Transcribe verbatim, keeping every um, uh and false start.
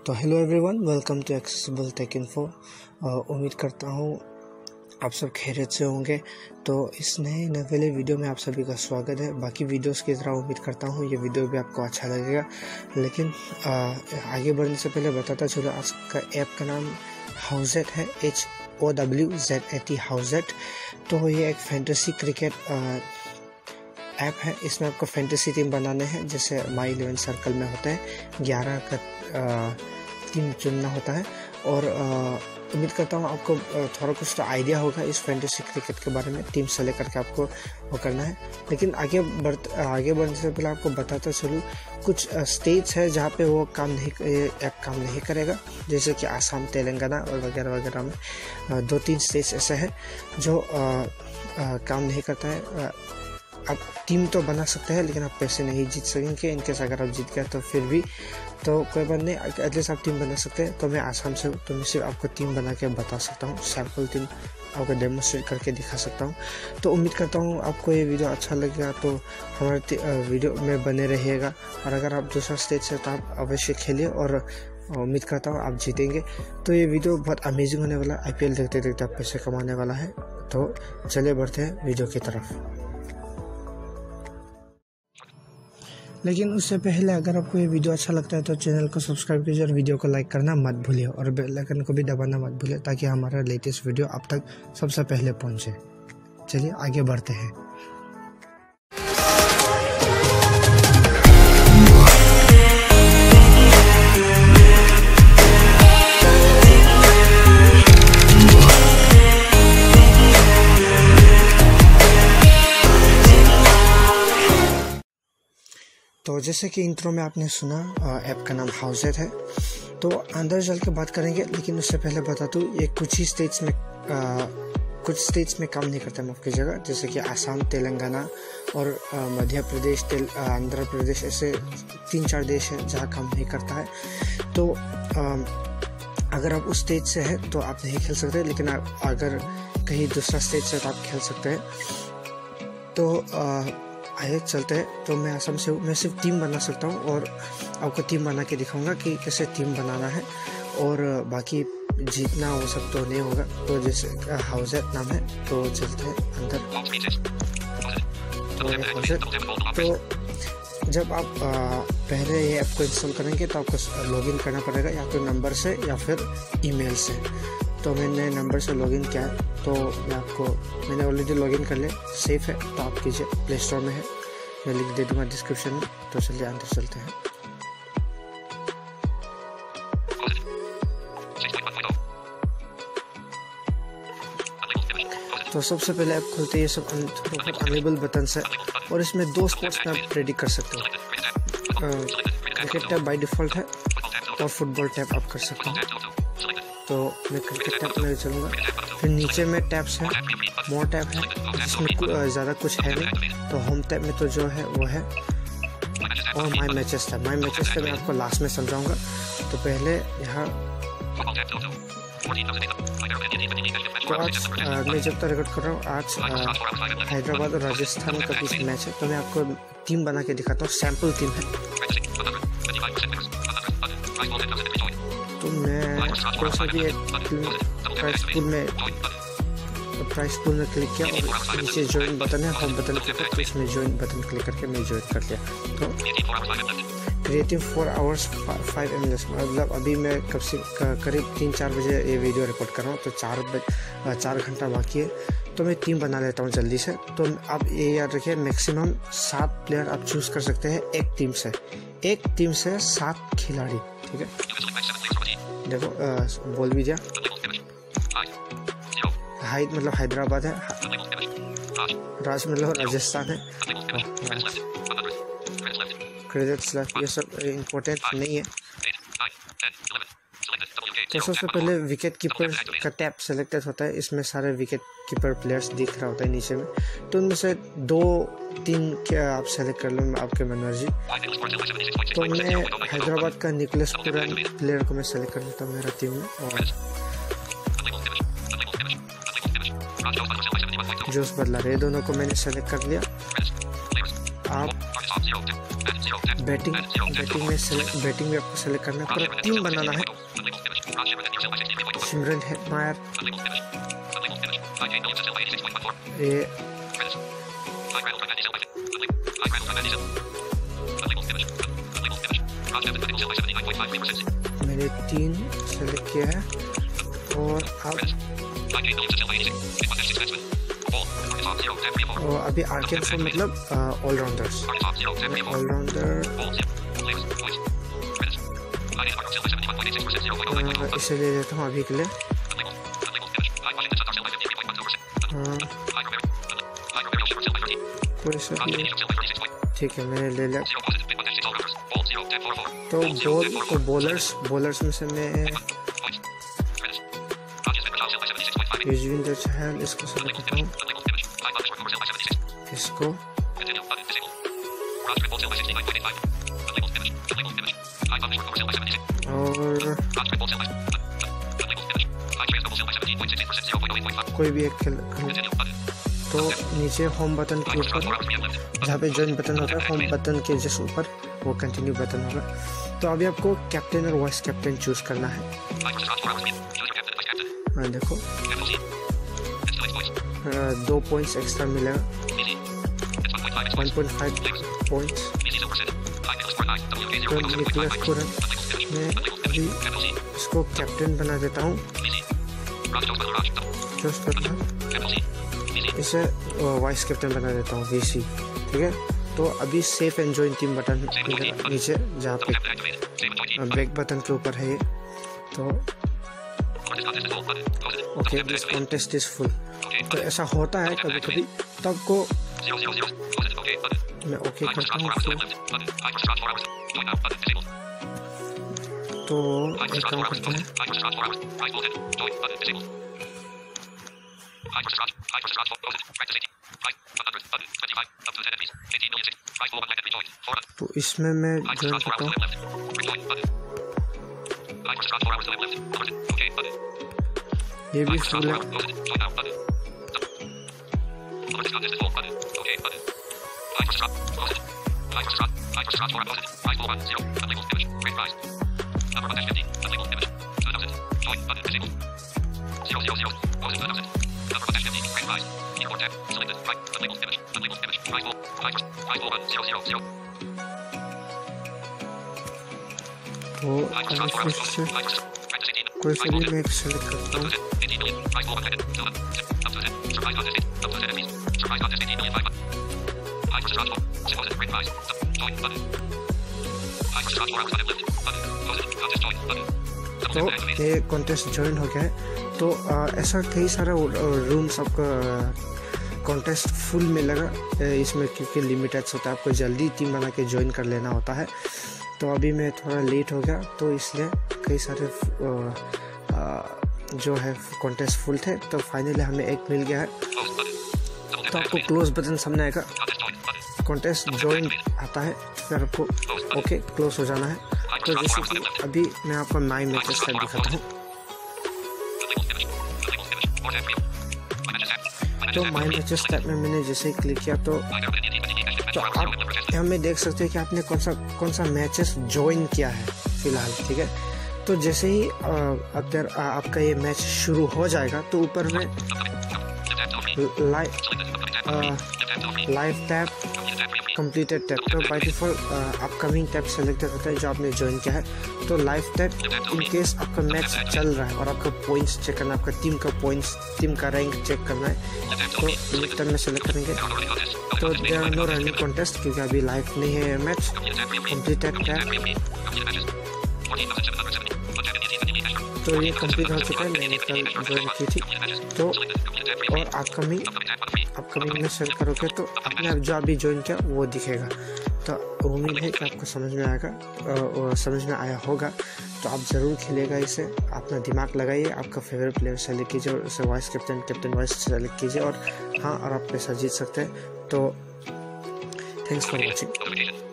तो hello everyone, welcome to accessible tech info. उम्मीद करता हूँ आप सब खैरियत से होंगे। तो इस नए नवेले वीडियो में आप सभी का स्वागत है। बाकी वीडियोस की तरह उम्मीद करता हूँ ये वीडियो भी आपको अच्छा लगेगा। लेकिन आ, आगे बढ़ने से पहले बताता चलो, आज का ऐप का नाम हाउजेट है, H O W Z A T Howzat. तो ये एक फैंटेसी क्रिकेट ऐप है। इसमें आपको फैंटेसी टीम बनाने हैं, जैसे माई इलेवन सर्कल में होता है, ग्यारह का टीम चुनना होता है। और उम्मीद करता हूँ आपको थोड़ा कुछ तो आइडिया होगा इस फैंटेसी क्रिकेट के बारे में। टीम सेलेक्ट करके आपको वो करना है। लेकिन आगे बढ़ आगे बढ़ने से पहले आपको बताता चलूँ, कुछ स्टेट्स है जहाँ पे वो काम नहीं ऐप काम नहीं करेगा, जैसे कि आसाम, तेलंगाना और वगैरह वगैरह में दो तीन स्टेट्स ऐसे हैं जो आ, आ, काम नहीं करता है। आप टीम तो बना सकते हैं लेकिन आप पैसे नहीं जीत सकेंगे। इनकेस अगर आप जीत गए तो फिर भी तो कोई बात नहीं, एटलीस्ट आप टीम बना सकते हैं। तो मैं आसाम से हूँ, तो मैं सिर्फ आपको टीम बना के बता सकता हूँ, सैम्पल टीम आपको डेमोन्स्ट्रेट करके दिखा सकता हूँ। तो उम्मीद करता हूँ आपको ये वीडियो अच्छा लगेगा, तो हमारे वीडियो में बने रहिएगा। और अगर आप दूसरा स्टेट से तो आप अवश्य खेलिए और उम्मीद करता हूँ आप जीतेंगे। तो ये वीडियो बहुत अमेजिंग होने वाला है। आई पी एल देखते देखते आप पैसे कमाने वाला है। तो चलिए बढ़ते हैं वीडियो की तरफ। लेकिन उससे पहले अगर आपको ये वीडियो अच्छा लगता है तो चैनल को सब्सक्राइब कीजिए और वीडियो को लाइक करना मत भूलिए और बेल आइकन को भी दबाना मत भूलिए, ताकि हमारा लेटेस्ट वीडियो आप तक सबसे पहले पहुंचे। चलिए आगे बढ़ते हैं। तो जैसे कि इंट्रो में आपने सुना, ऐप का नाम हाउजेट है। तो अंदर चल के बात करेंगे, लेकिन उससे पहले बता दूँ ये कुछ ही स्टेट्स में आ, कुछ स्टेट्स में काम नहीं करता है, माफ कीजिएगा, जैसे कि आसाम, तेलंगाना और मध्य प्रदेश, तेल आंध्र प्रदेश, ऐसे तीन चार देश हैं जहाँ काम नहीं करता है। तो आ, अगर आप उस स्टेट से हैं तो आप नहीं खेल सकते, लेकिन आप अगर कहीं दूसरा स्टेट से तो आप खेल सकते हैं। तो आ, आइए चलते हैं। तो मैं असम से हूँ, मैं सिर्फ टीम बना सकता हूँ और आपको टीम बना के दिखाऊंगा कि कैसे टीम बनाना है। और बाकी जीतना वो सब तो नहीं होगा। तो जैसे हाउजेट नाम है, तो चलते हैं अंदर। तो, तो जब आप आ, पहले ये ऐप को इंस्टॉल करेंगे तो आपको लॉगिन करना पड़ेगा, या तो नंबर से या फिर ईमेल से। तो मैंने नंबर से लॉगिन किया है, तो मैं आपको मैंने ऑलरेडी लॉगिन कर लिया, सेफ है, तो आप कीजिए। प्ले स्टोर में है, मैं लिंक दे दूंगा डिस्क्रिप्शन में। तो चलिए अंदर चलते हैं। तो सबसे पहले ऐप खोलते ये सब अनेबल बटन है, और इसमें दो स्पोर्ट्स में आप प्रेडिक्ट कर सकते हो। क्रिकेट टैब बाय डिफ़ॉल्ट है और फुटबॉल टैब आप कर सकते हो। तो मैं क्रिकेट टैब में चलूँगा। फिर नीचे में टैब्स है, मोर टैब है, जिसमें ज़्यादा कुछ है नहीं। तो होम टैब में तो जो है वो है, और my matches tab. My matches tab मैं आपको लास्ट में समझाऊंगा। तो पहले यहाँ तो आज मैं जब तक रिकॉर्ड कर रहा हूँ, आज हैदराबाद और राजस्थान का बीच मैच है। तो मैं आपको टीम बना के दिखाता हूँ, सैम्पल टीम है। तो मैं कोई सा भी एक प्राइस पूल में प्राइस पूल में क्लिक किया और नीचे ज्वाइन बटन है, होम बटन क्लिक करके इसमें ज्वाइन बटन क्लिक करके मैं ज्वाइन कर लिया। तो creative four hours five M S, मतलब अभी मैं कब से करीब तीन चार बजे ये वीडियो रिकॉर्ड कर रहा हूँ, तो चार बज चार घंटा बाकी है। तो मैं टीम बना लेता हूँ जल्दी से। तो आप ये याद रखिए, मैक्सिमम सात प्लेयर आप चूज़ कर सकते हैं एक टीम से। एक टीम से सात खिलाड़ी, ठीक है। देखो आ, बोल भी दिया। हाइड मतलब हैदराबाद है, राज मतलब राजस्थान है, क्रेडिट स्लैश ये सब इम्पोर्टेंट नहीं है। तो सबसे पहले विकेट कीपर का टैब सेलेक्टेड होता है। इसमें सारे विकेट कीपर प्लेयर्स दिख रहा होता है नीचे में। तो उनमें से दो तीन क्या आप सेलेक्ट कर लो, आपके मनर्जी। तो मैं हैदराबाद का निकोलस पुरान प्लेयर को मैं सेलेक्ट कर लेता हूँ मेरा टीम में, और जोश बदला, ये दोनों को मैंने सेलेक्ट कर लिया। आप बैटिंग बैटिंग में सेलेक्ट बैटिंग में आपको सेलेक्ट करना है, पूरा टीम बनाना है। सिमरन हेटमायर, ये मैंने तीन सेलेक्ट किया है। और अब और अभी आर्केन फॉर मतलब ऑलराउंडर्स ऑलराउंडर इसे ले लेता हूँ अभी के लिए। कोई सा भी ठीक है, मैंने ले लिया। तो बॉल तो बॉलर्स बॉलर्स में से मैं युजवेंद्र चहल इसको सेलेक्ट करता हूँ, इसको और कोई भी एक खेल। तो नीचे होम बटन के ऊपर जहाँ पे जॉइन बटन होता है, होम बटन के जस्ट ऊपर वो कंटिन्यू बटन होगा। तो अभी आपको कैप्टन और वाइस कैप्टन चूज करना है। हाँ देखो, दो पॉइंट्स एक्स्ट्रा मिलेगा, वन पॉइंट फाइव पॉइंट्स। तो निकोलस पूरन मैं अभी इसको कैप्टन बना देता हूँ, चूज करना, इसे वाइस कैप्टन बना देता हूँ, वीसी। ठीक है, तो अभी save and join team button नीचे जहाँ पे ब्रेक बटन के ऊपर है ये। तो okay, this contest is full. तो ऐसा होता है कभी कभी, तो आपको मैं ओके करता हूँ। तो एक काम करते हैं, तो इसमें मैं ज्वाइन करता हूँ। ये भी फुल है। तो कोई सा भी मैं सेलेक्ट करता हूँ। तो ये कॉन्टेस्ट ज्वाइन हो गया है। तो आ, ऐसा कई सारा रूम्स आपका कॉन्टेस्ट फुल मिलेगा इसमें, क्योंकि लिमिटेड होता है, आपको जल्दी टीम बना के ज्वाइन कर लेना होता है। तो अभी मैं थोड़ा लेट हो गया, तो इसलिए कई सारे आ, आ, जो है कॉन्टेस्ट फुल थे। तो फाइनली हमें एक मिल गया है। तो आपको क्लोज बटन सामने आएगा, कॉन्टेस्ट ज्वाइन आता है, फिर आपको ओके क्लोज हो जाना है। तो जैसे कि अभी मैं आपको माई मैचेस टैब दिखाता हूँ। तो माई मैचेस टैब में मैंने जैसे ही क्लिक किया तो तो आप यहाँ में देख सकते हैं कि आपने कौन सा कौन सा मैचेस ज्वाइन किया है फिलहाल। ठीक है, तो जैसे ही अगर आपका ये मैच शुरू हो जाएगा तो ऊपर में live live tab, completed tab, तो by default upcoming tab selected होता है जो आपने ज्वाइन किया है। तो लाइव टैब इन केस आपका मैच चल रहा है और आपका पॉइंट्स चेक करना है, आपका टीम का पॉइंट्स, टीम का रैंक चेक करना है, तो लिमिट टैब में सेलेक्ट करेंगे। तो there are no running contest, क्योंकि अभी लाइव नहीं है मैच। कंप्लीटेड टैब, तो ये कंप्लीट हो चुका है, मैंने कल ज्वाइन की थी। तो और अपकमिंग अपकमिंग में सेलेक्ट करोगे तो अपने आप जो अभी ज्वाइन किया वो दिखेगा। तो उम्मीद है कि आपको समझ में आएगा और समझ में आया होगा। तो आप ज़रूर खेलेगा इसे, अपना दिमाग लगाइए, आपका फेवरेट प्लेयर सेलेक्ट कीजिए और उसे vice captain captain vice select कीजिए। और हाँ, और आप पैसा जीत सकते हैं। तो थैंक्स फॉर वॉचिंग।